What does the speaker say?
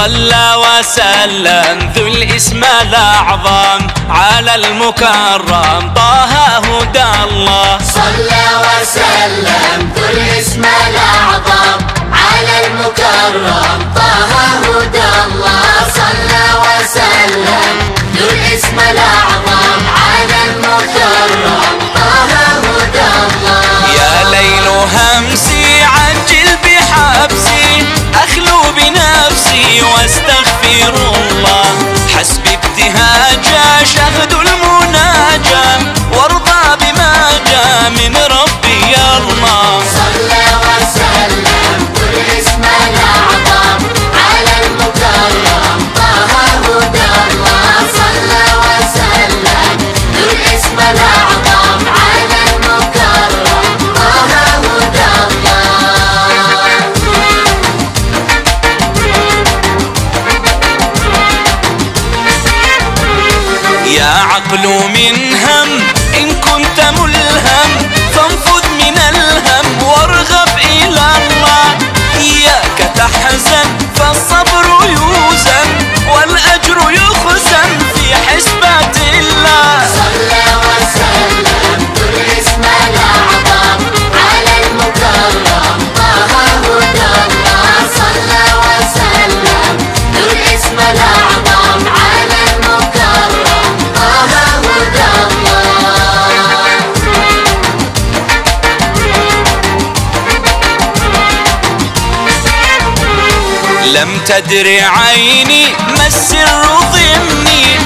صلى وسلم ذو الاسم الأعظم على المكرم طه هدى الله. صلى وسلم ذو الاسم الأعظم على المكرم طه هدى الله. صلى وسلم ذو الاسم الأعظم على المكرم طه هدى الله. يا ليل همسي عجل بحبسي أخلو بنفسي واستغفر الله. حسبي ابتهاجا شهد المناجى وارضى بما جاء من ربي يا الله. صلى وسلم ذو الاسم الأعظم على المكرم طه هدى الله. صلى وسلم ذو الاسم الأعظم على المكرم طه هدى الله. يا عقل من هم إن كنت ملهم فانفذ من الهم وارغب إلى الله. إياك تحزن فالصبر يوزن والأجر يخزن في حسبة الله. صلى وسلم ذو الاسم الأعظم على المكرم طه هدى الله. صلى وسلم ذو الاسم الأعظم على المكرم طه هدى الله. لم تدر عيني ما السر ضمني